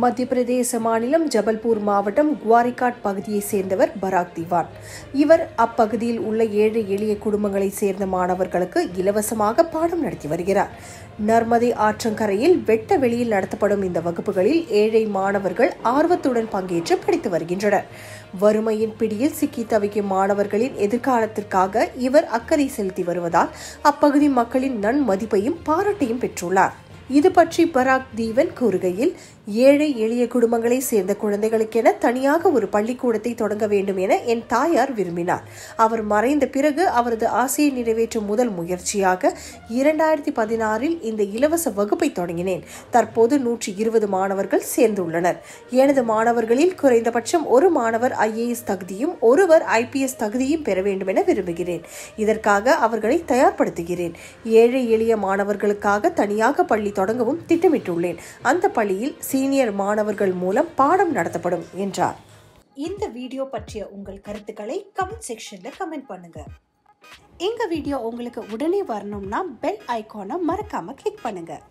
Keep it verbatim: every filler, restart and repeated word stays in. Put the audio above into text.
மத்திய பிரதேச மாநிலம் ஜபல்பூர் மாவட்டம் குவாரிகாட் பகுதியை சேர்ந்தவர் பராக் திவான். இவர் அப்பகுதியில் உள்ள ஏழை எளிய குடும்பங்களை சேர்ந்த மாணவர்களுக்கு இலவசமாக பாடம் நடத்தி வருகிறார். நர்மதை ஆற்றங்கரையில் வெட்ட வெளியில் நடத்தப்படும் இந்த வகுப்புகளில் ஏழை மாணவர்கள் ஆர்வத்துடன் பங்கேற்று படித்து வருகின்றனர். வறுமையின் பிடியில் சிக்கி தவிக்கும் மாணவர்களின் எதிர்காலத்திற்காக இவர் அக்கறை செலுத்தி வருவதால் அப்பகுதி மக்களின் நன்மதிப்பையும் பாராட்டையும் பெற்றுள்ளார். இது பற்றி பராக் தீவன் கூறுகையில், ஏழை எளிய குடும்பங்களை சேர்ந்த குழந்தைகளுக்கென தனியாக ஒரு பள்ளிக்கூடத்தை தொடங்க வேண்டும் என என் தாயார் விரும்பினார். அவர் மறைந்த பிறகு அவரது ஆசையை நிறைவேற்றும் முதல் முயற்சியாக இரண்டாயிரத்தி பதினாறில் இந்த இலவச வகுப்பை தொடங்கினேன். தற்போது நூற்றி இருபது மாணவர்கள் சேர்ந்துள்ளனர். எனது மாணவர்களில் குறைந்தபட்சம் ஒரு மாணவர் ஐ ஏ எஸ் தகுதியும் ஒருவர் ஐ பி எஸ் தகுதியும் பெற வேண்டும் என விரும்புகிறேன். இதற்காக அவர்களை தயார்படுத்துகிறேன். ஏழை எளிய மாணவர்களுக்காக தனியாக பள்ளி தொடங்கவும் திட்டமிட்டுள்ளேன். அந்த பள்ளியில் சீனியர் மாணவர்கள் மூலம் பாடம் நடத்தப்படும் என்றார். இந்த வீடியோ பற்றிய உங்கள் கருத்துக்களை கமெண்ட் செக்ஷன்ல கமெண்ட் பண்ணுங்க. எங்க வீடியோ உங்களுக்கு உடனே வரணும்னா பெல் ஐகானை மறக்காம கிளிக் பண்ணுங்க.